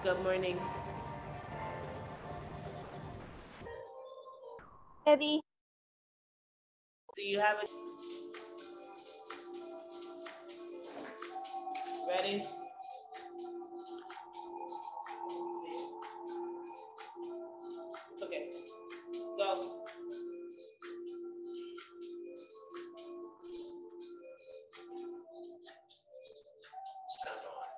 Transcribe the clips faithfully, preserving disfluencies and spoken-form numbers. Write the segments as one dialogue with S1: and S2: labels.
S1: Good morning.
S2: Ready?
S1: Do you have it? Ready? It's okay. Go. Sound on.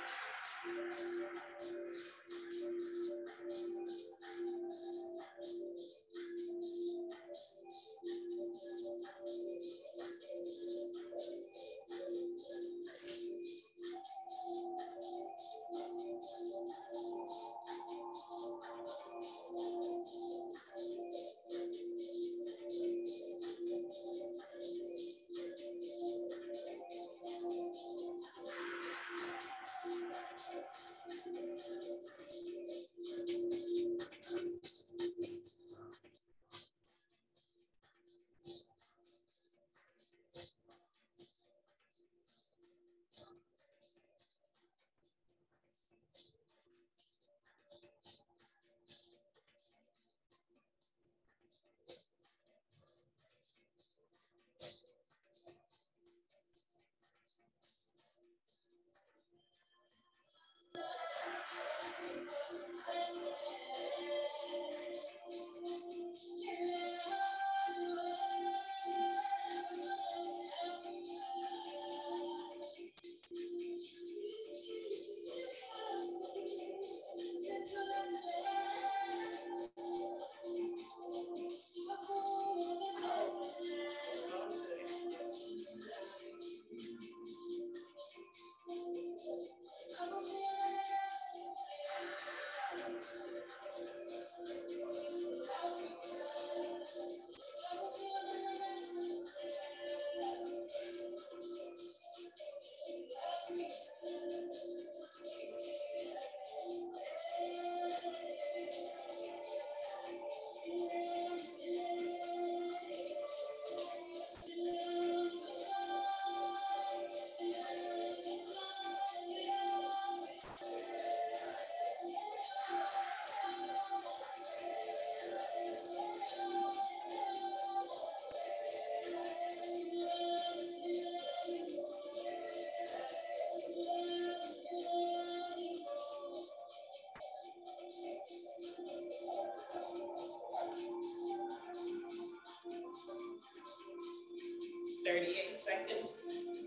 S1: thirty-eight seconds.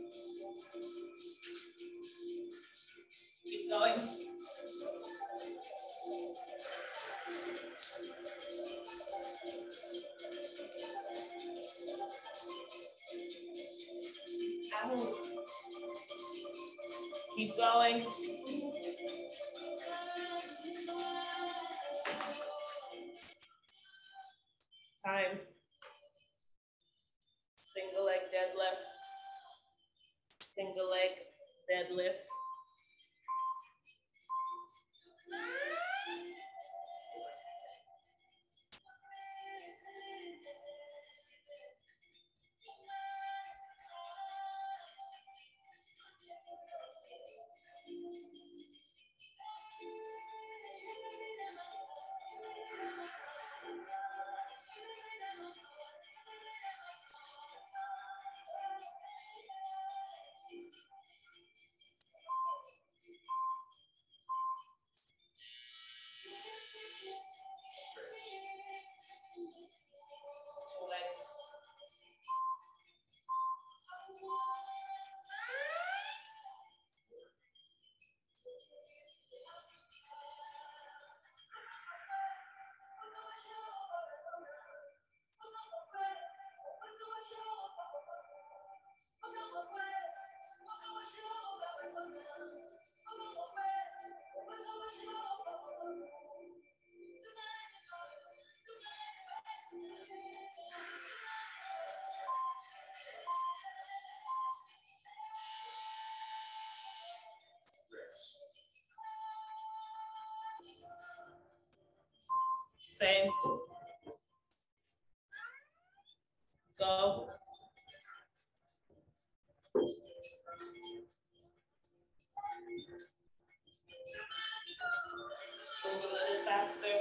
S1: Keep going. Ow. Keep going. Time. Single leg deadlift. Single leg deadlift. Two legs. Same. Go. faster.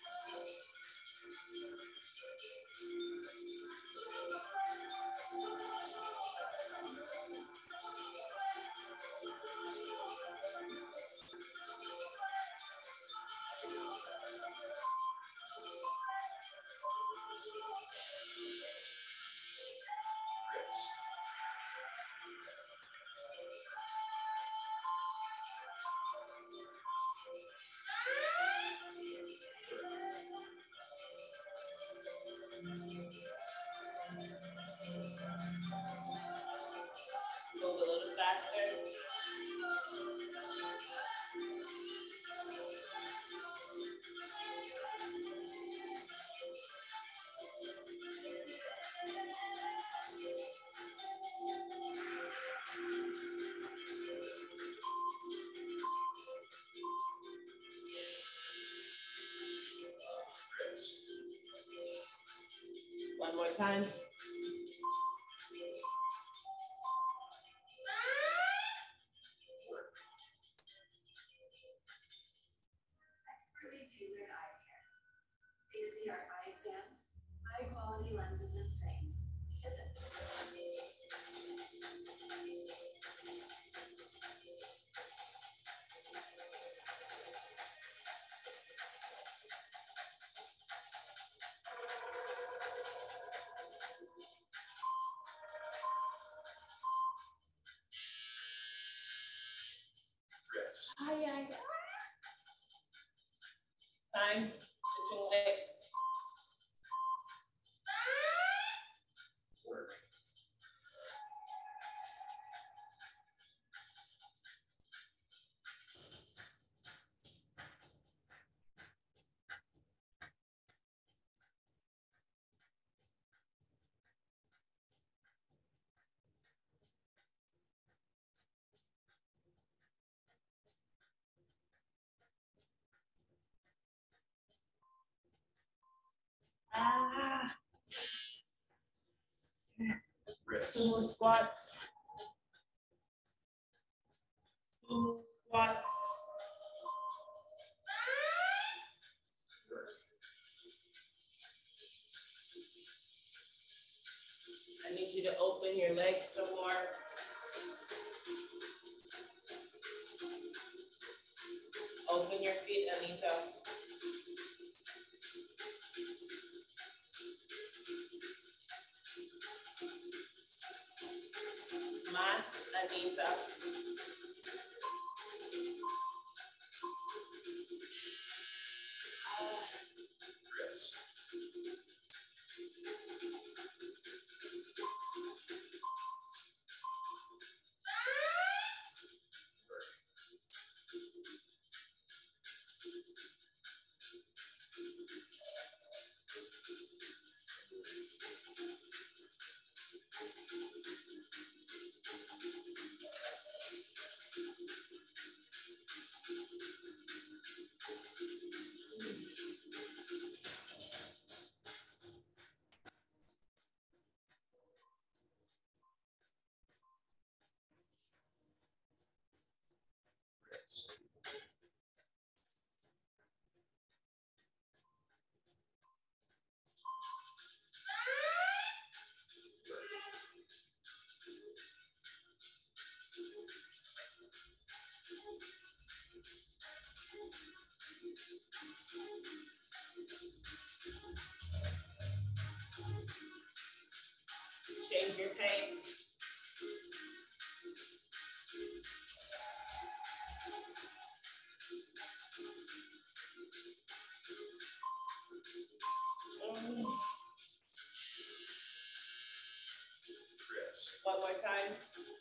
S1: Move a little faster. One more time.
S2: Expertly tailored eye care. State-of-the-art eye exams, high-quality lenses and frames. Visit.
S1: Aye, aye. Time. Switching legs. Ah. Sumo squats. Sumo squats. I need you to open your legs some more. Open your feet, Anita. Mas, Anita. Change your pace. Mm. One more time.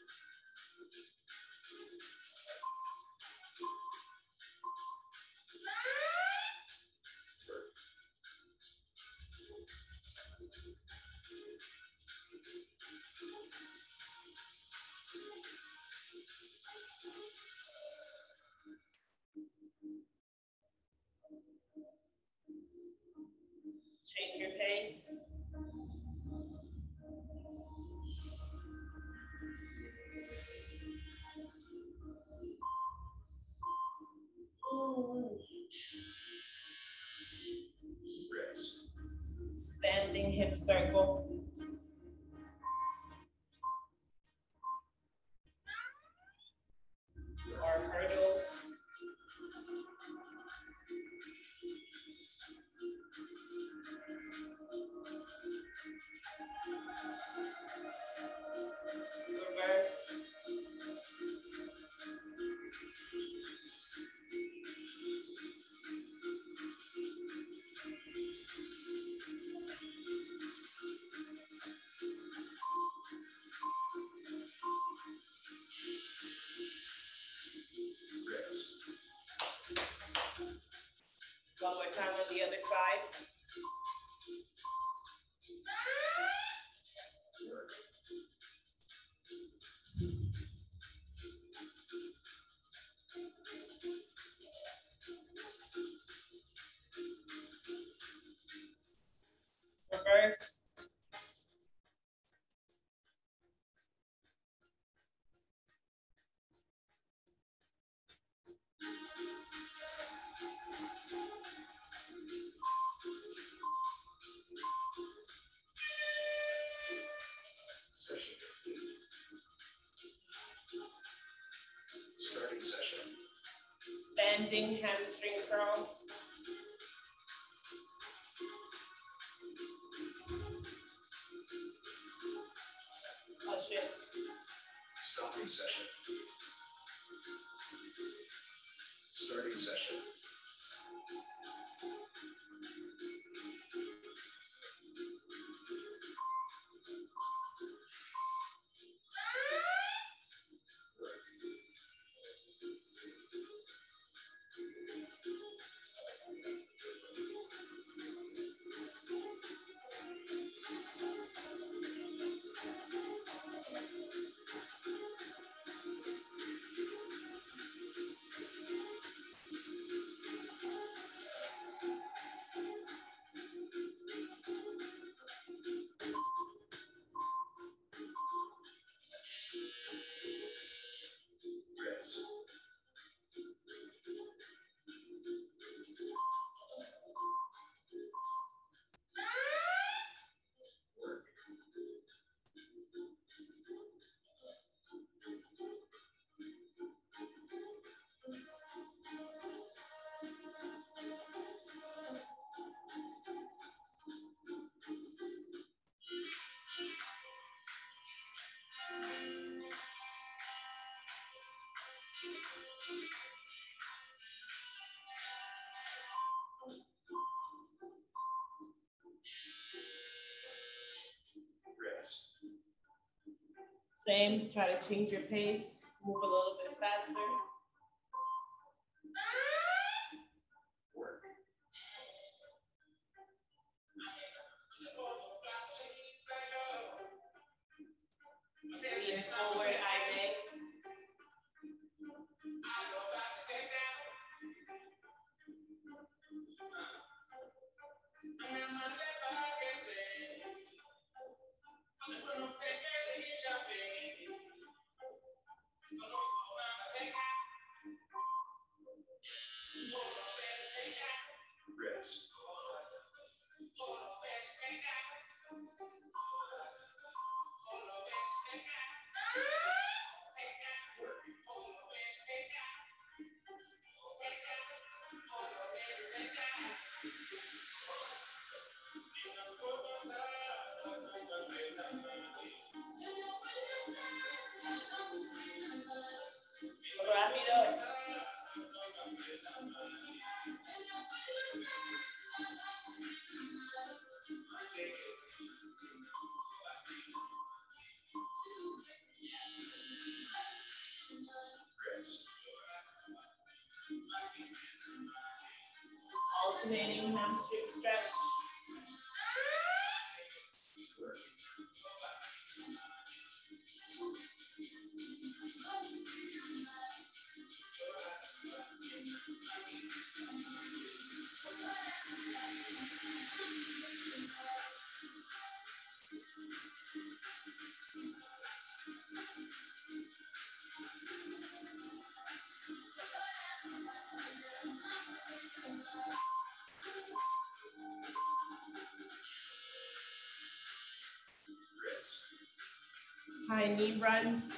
S1: Change your pace. Ooh. hip circle. Or hurdles. Reverse. One more time on the other side. Reverse.
S3: Session complete. Starting session.
S1: Standing hamstring curl. Push it.
S3: Stopping session. Starting session. Rest. Work. Rest.
S1: Same, try to change your pace, move a little bit faster.
S3: Work.
S1: Lean forward, I may.
S3: Rest.
S1: Wrap it up.
S3: Rest.
S1: Alternating hamstring stretch.
S3: Work.
S1: High knee runs.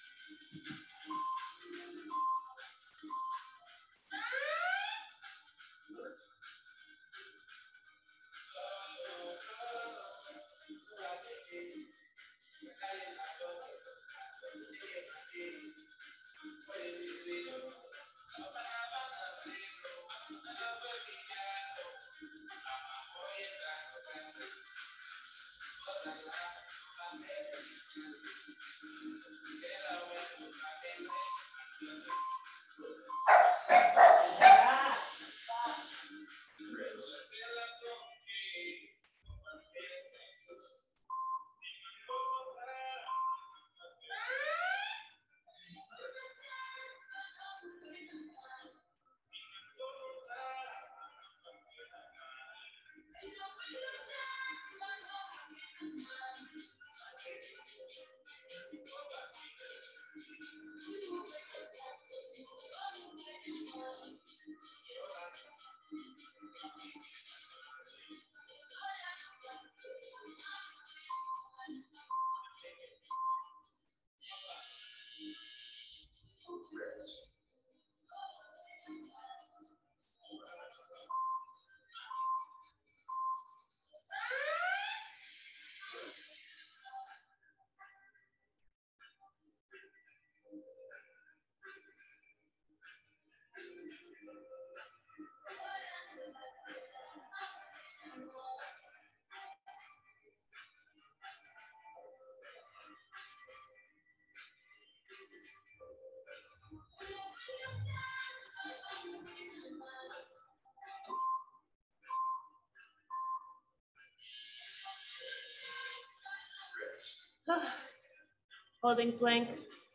S1: Holding plank.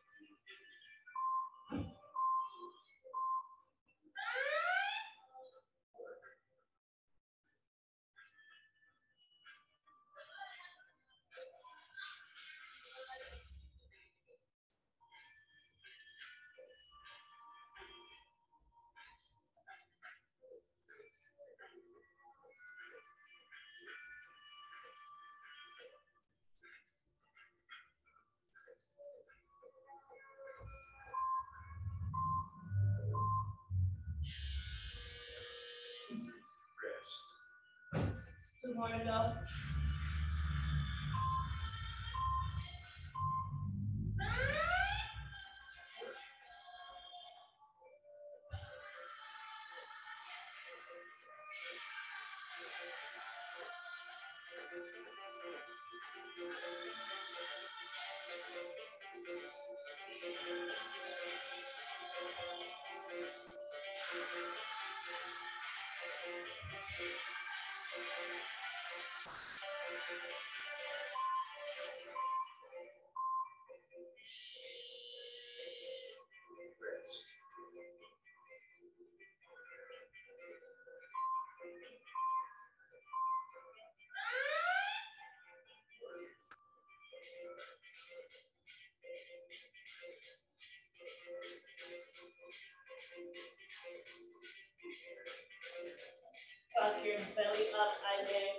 S1: We want to go. Tuck your belly up, I think.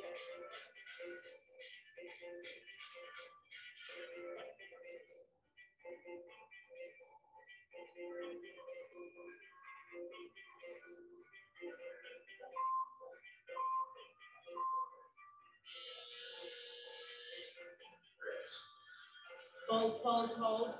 S1: Both pose hold.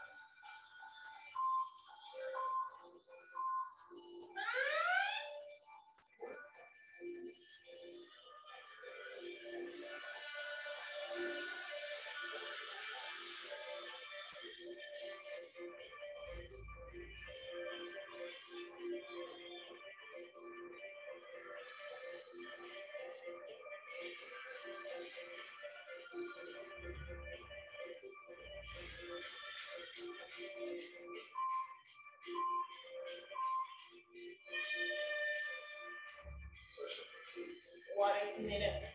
S1: Water if you need it.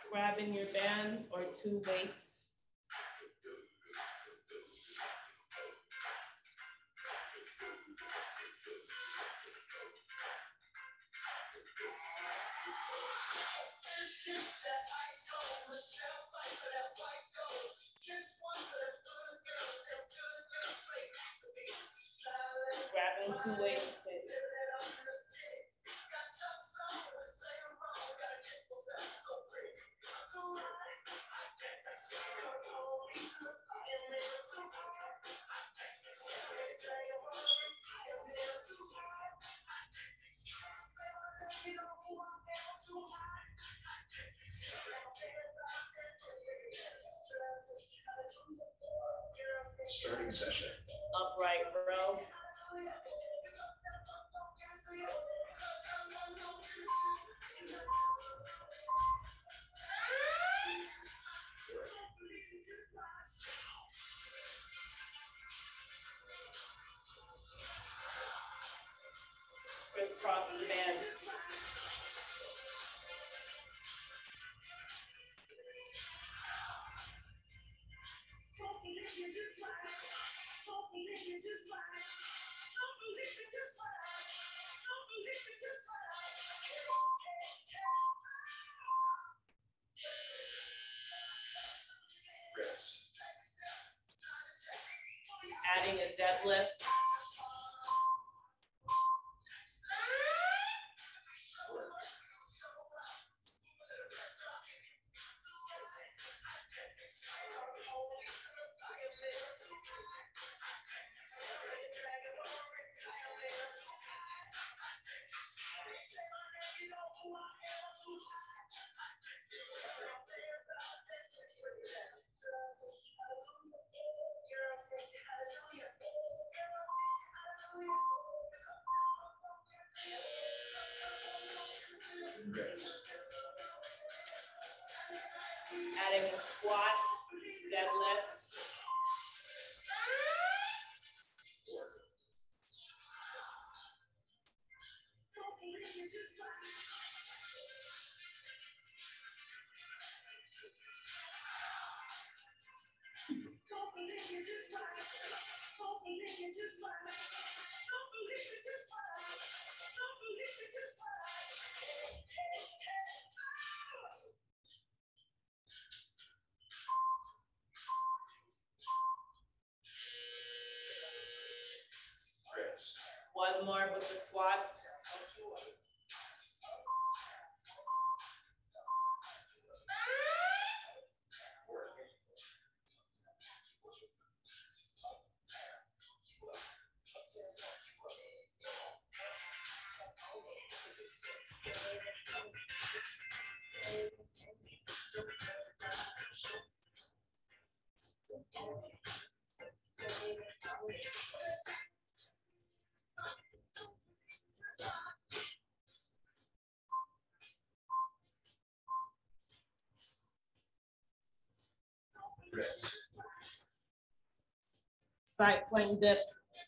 S1: Grabbing your band or two weights. Grabbing two weights, please.
S3: Starting session.
S1: Upright row. Crisscross the band.
S3: Rest.
S1: Adding a deadlift.
S3: Work. Rest.
S1: Adding a squat, deadlift.
S3: Work. Rest.
S1: One more with the squat.
S3: Work. Rest.
S1: Side plank dip.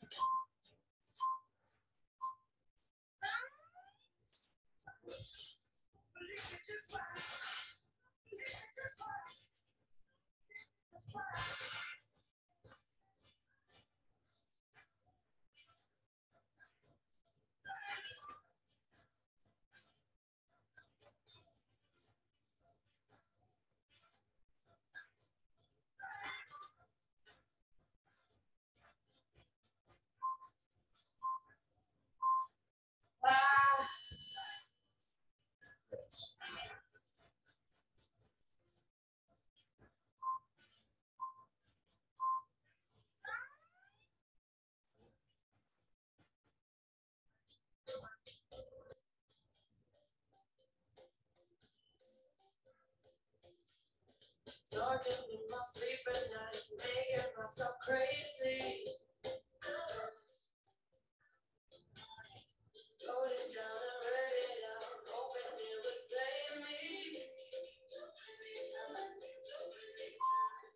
S3: Rest.
S2: Talking in my sleep at night, making myself crazy. Wrote it down and read it out, hoping it would save me. Too many times, too many times.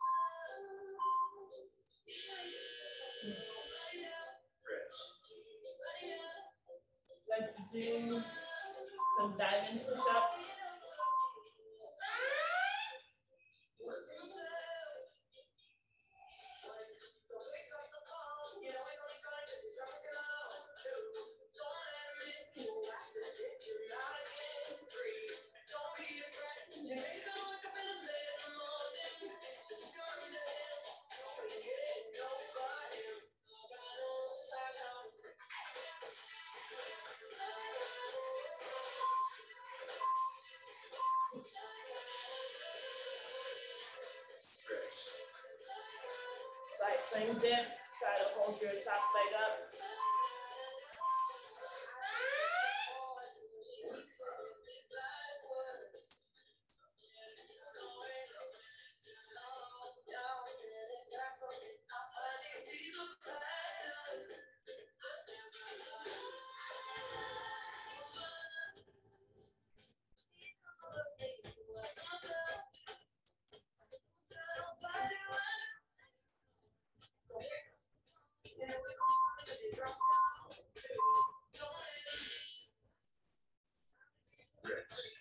S3: Rest.
S1: Let's do some diamond push-ups. cycling dip. Try to hold your top leg up.
S3: Ritz.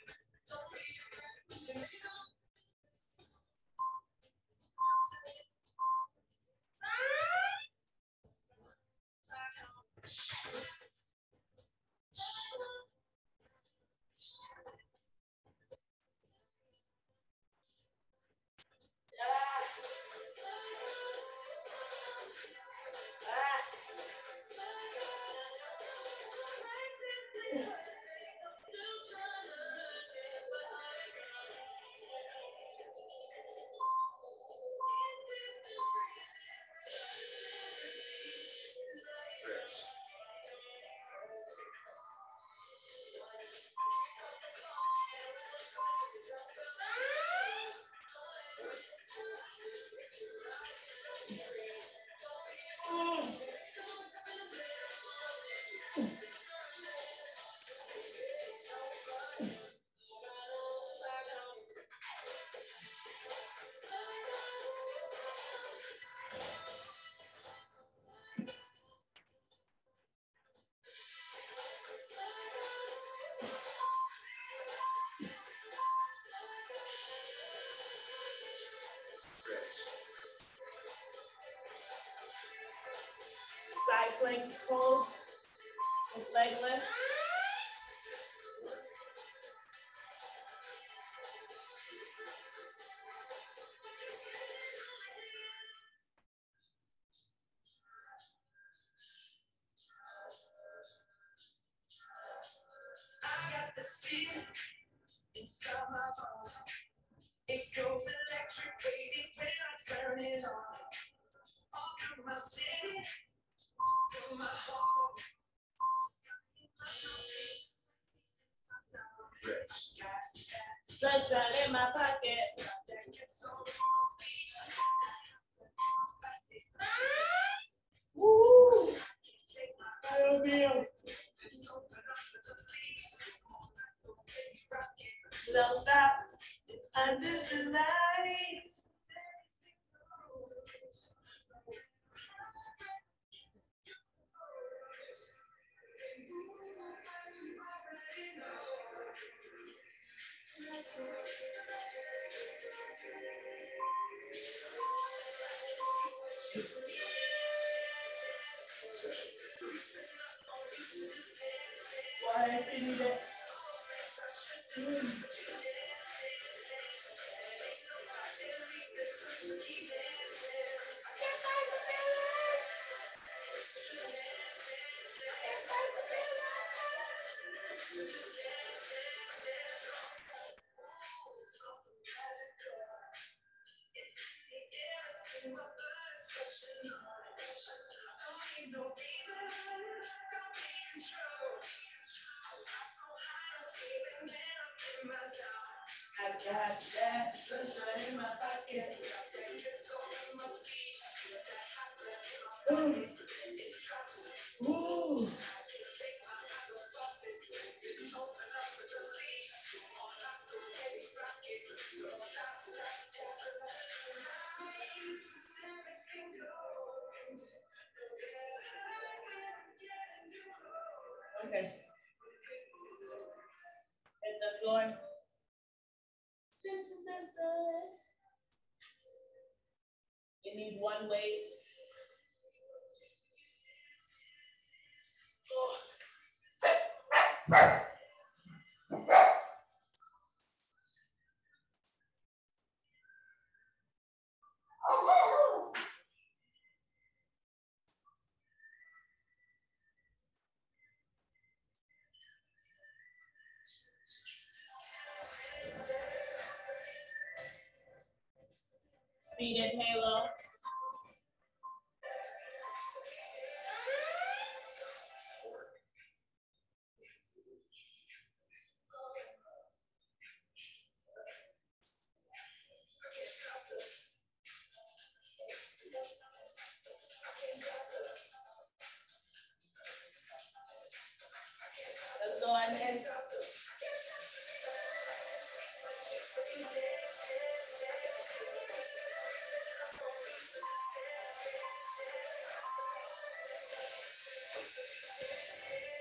S3: Ritz. Ritz.
S1: Cycling hold with leg lift.
S2: I got this feeling inside my bones. It goes electric wavy when I turn it on. All through my city, through my home.
S3: Ritz.
S1: Sunshine in my pocket. Woo! I feel don't stop under the lights.
S3: Session complete.
S1: Why did you do that? I got that sunshine in my pocket. Ooh. Ooh. Okay. Hit the floor. Just remember. You need one weight. Seated halo.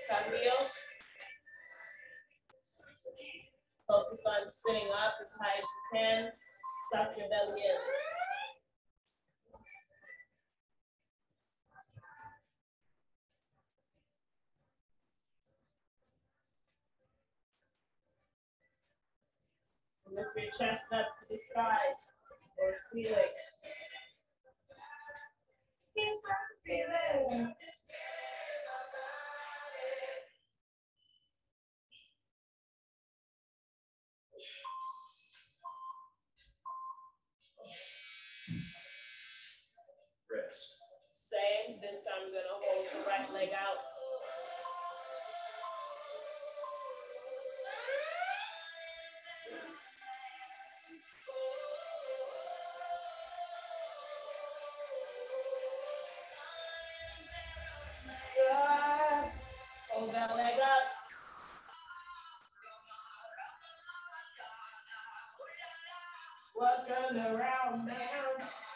S1: Cambio. Focus on sitting up as high as you can. Suck your belly in. Lift your chest up to the sky or ceiling. Yes, I'm feeling.
S3: Rest.
S1: Same. This time we're gonna hold the right leg out. Good. Hold that leg up. Walking around, man.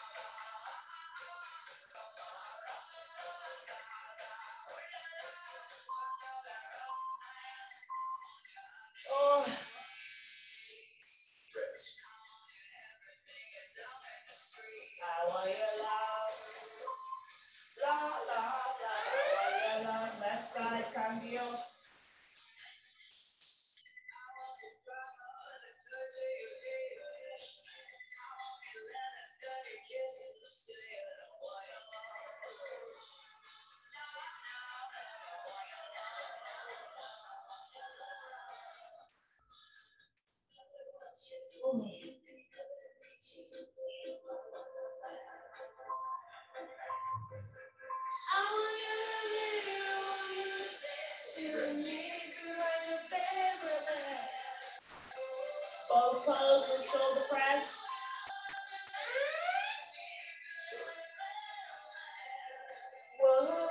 S1: Oh.
S3: Rest.
S1: I want your love. La, la, la. I want your love. Left side, cambio. Both toes and shoulder press. Whoa.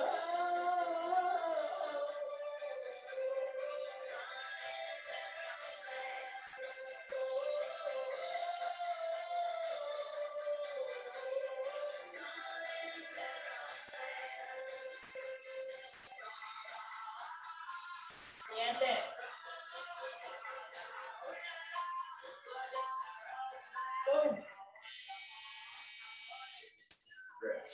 S1: Siete. Boom.
S3: Rest.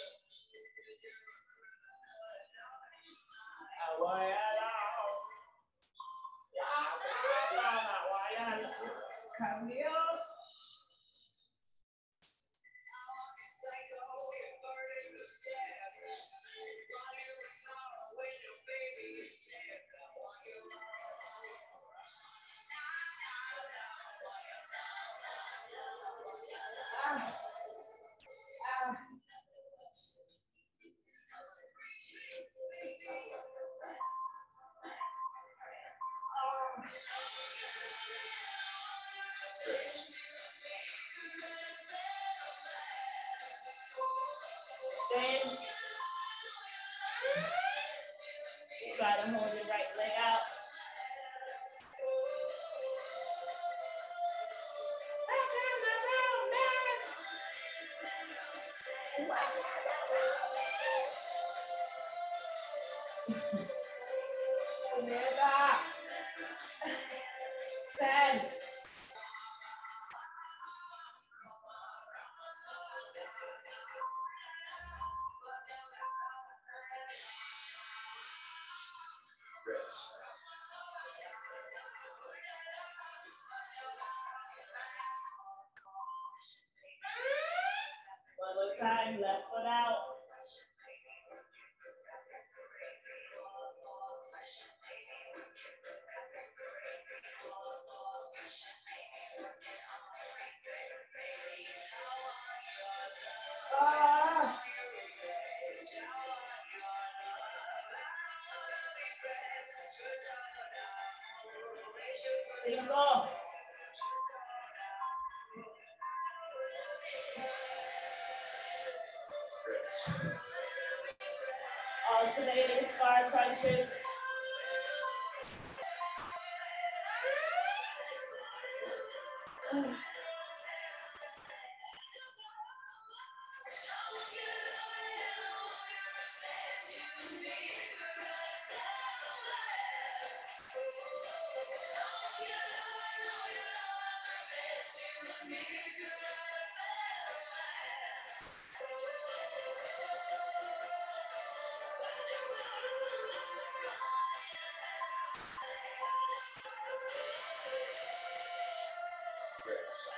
S1: I want your love. La, la, la, la. I want your love. Cambio. Ah. Ah.
S3: Rest.
S1: Same. Try to hold your right leg out. Never. Ten.
S3: Rest.
S1: One more time, left foot out. Ah. Cinco.
S3: Rest.
S1: Alternating scar crunches.
S3: Rest.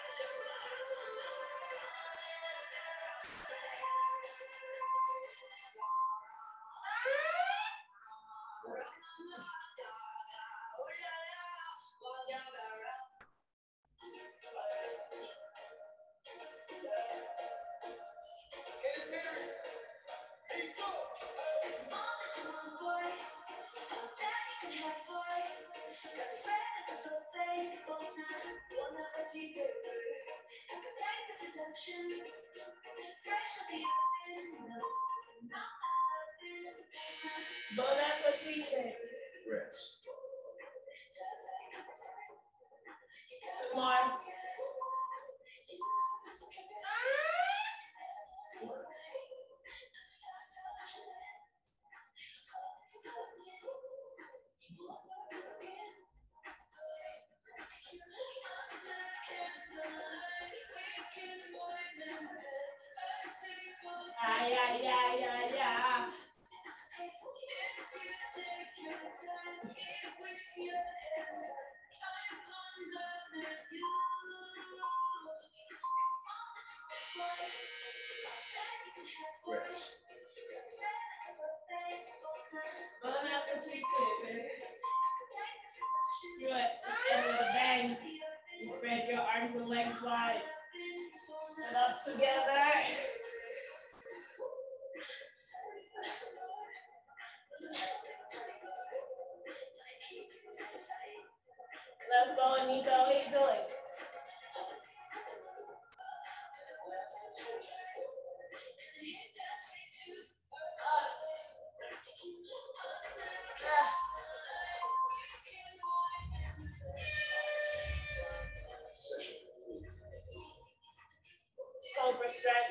S1: Bon appetit.
S3: Rest.
S1: Two more. Yeah, yeah, yeah, yeah, yeah.
S3: Rest.
S1: Bon appetit, baby. Do it. Let's end with a bang. You spread your arms and legs wide. Sit up together. Let's go, Nico. What are you doing? Cobra stretch.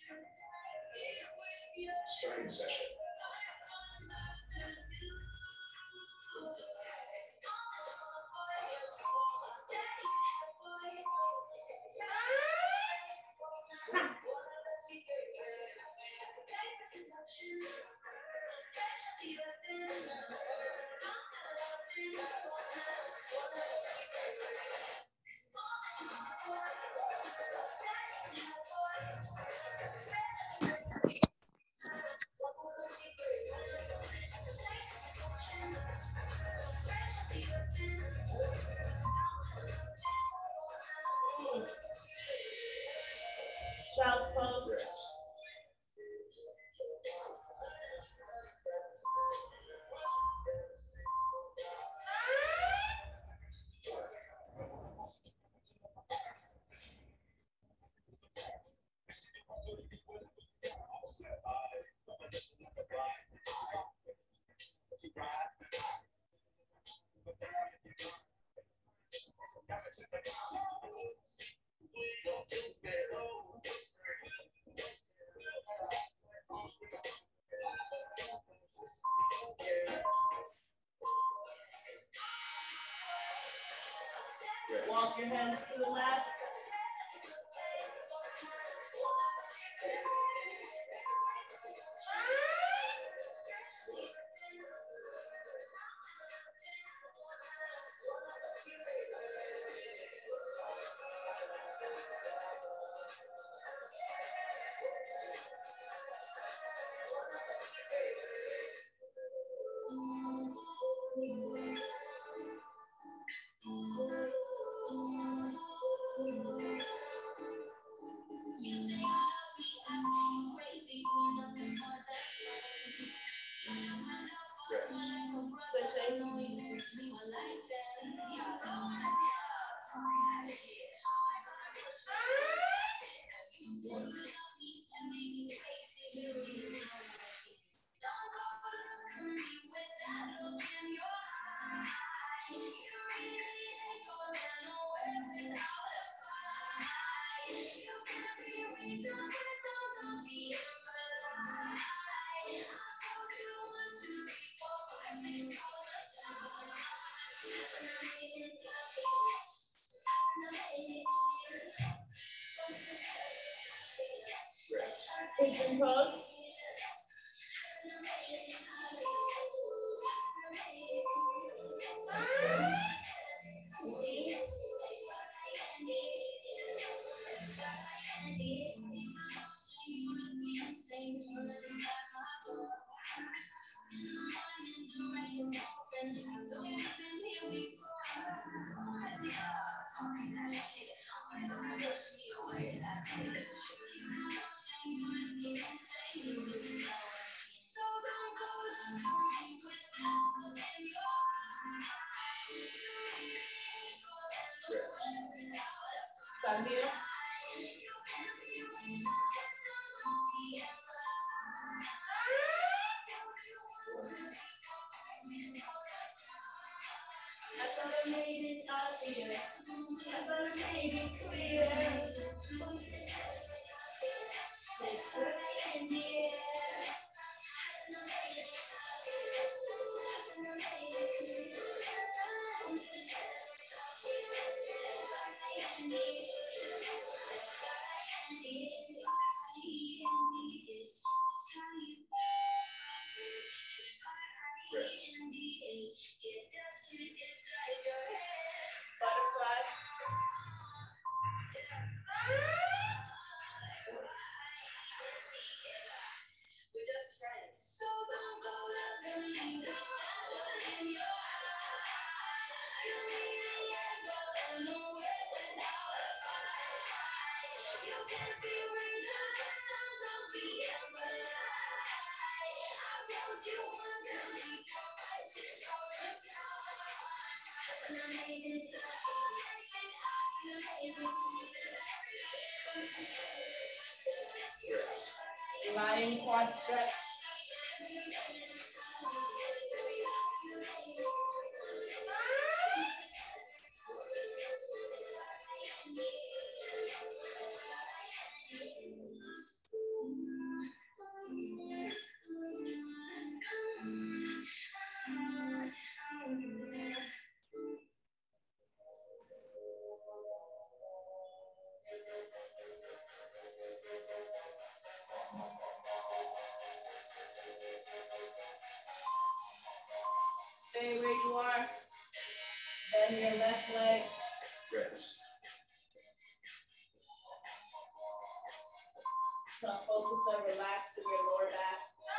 S3: Starting session.
S1: Child's pose.
S3: Rest. Rest.
S1: Walk your hands to the left. Pigeon pose. Cambio. I thought I made it obvious. I thought I made it clear. It's early in the air. Butterfly. We're just friends. So don't go look at me. Look in your eyes. You need a yeah, going nowhere without a fight. You can't be reasoned, don't be impolite. I told you once to be twice, it's all the time. And I made it lying quad stretch. Stay where you are. Bend your left leg.
S3: Rest.
S1: Now focus on relaxing your lower back.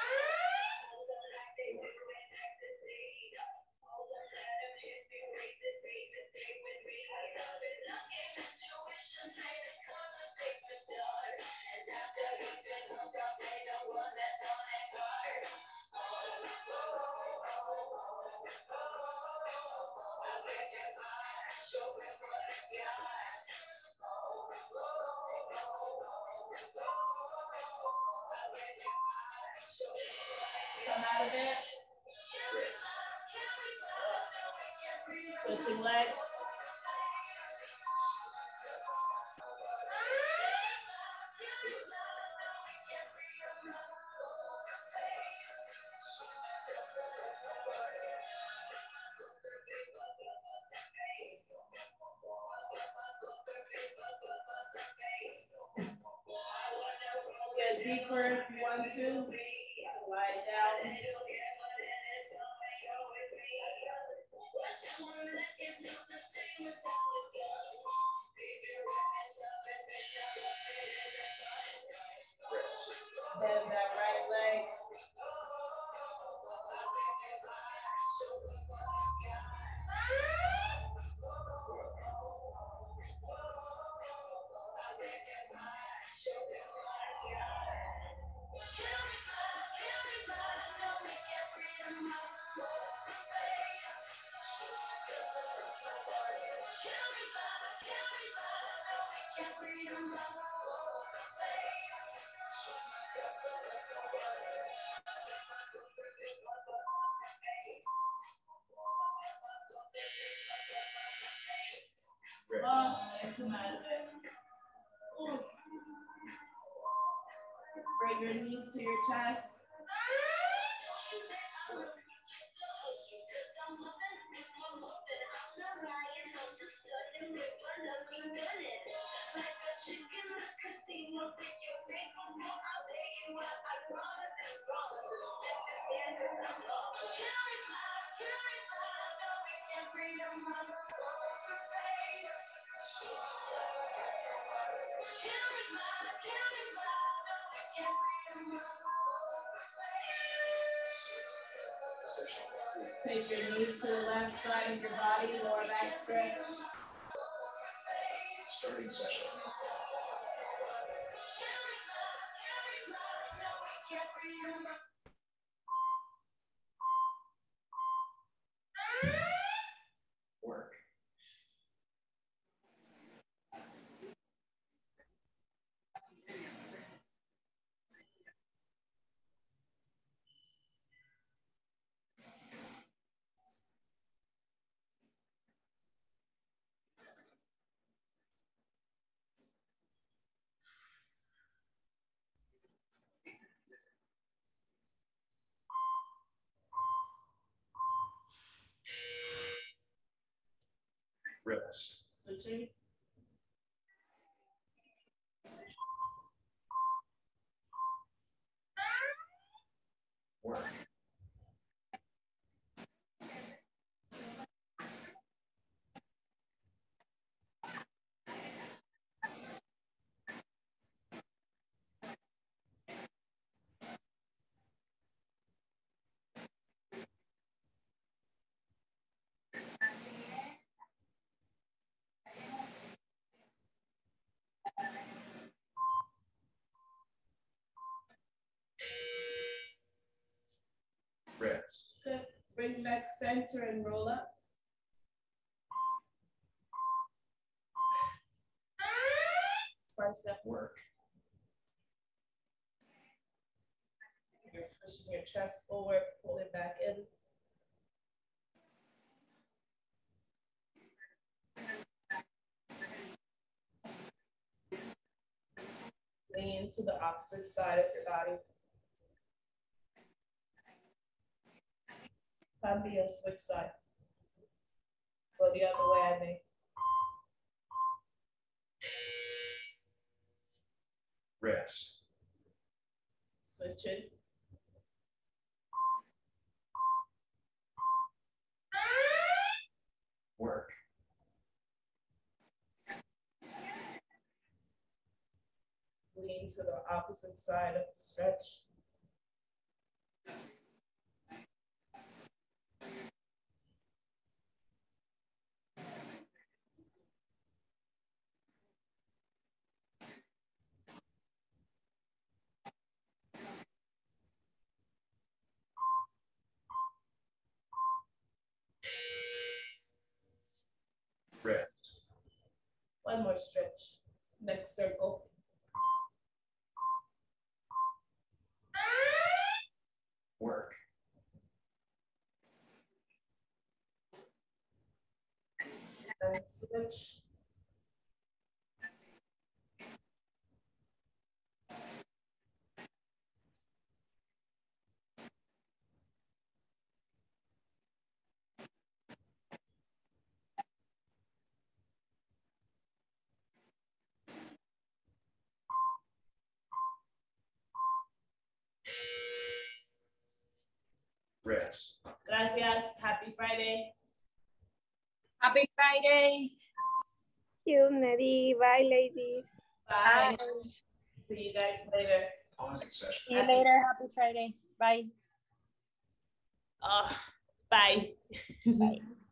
S1: Come out of it. Switching legs. Get deeper if you want to. Lie down. Bend that right leg. Oh, and come out of it. Ooh. Bring your knees to your chest.
S3: Session complete.
S2: Take your knees to the left side of your body, lower back stretch.
S3: Starting session. Work. Rest.
S2: Switching.
S3: Work. Rest.
S2: Good. Bring back center and roll up. Front step.
S3: Work.
S2: You're pushing your chest forward, pull it back in. Lean to the opposite side of your body. Cambio, switch side. Go the other way, I think.
S3: Rest.
S2: Switch it.
S3: Work.
S2: Lean to the opposite side of the stretch.
S3: Rest.
S2: One more stretch. Next circle.
S3: Work.
S2: And switch.
S3: Rest.
S2: Gracias. Happy Friday.
S4: Happy Friday.
S5: You, Neri. Bye, ladies.
S2: Bye.
S4: Bye.
S2: See you guys later.
S3: Pausing session.
S4: See you later. Happy Friday. Bye.
S2: Oh, bye.
S4: Bye.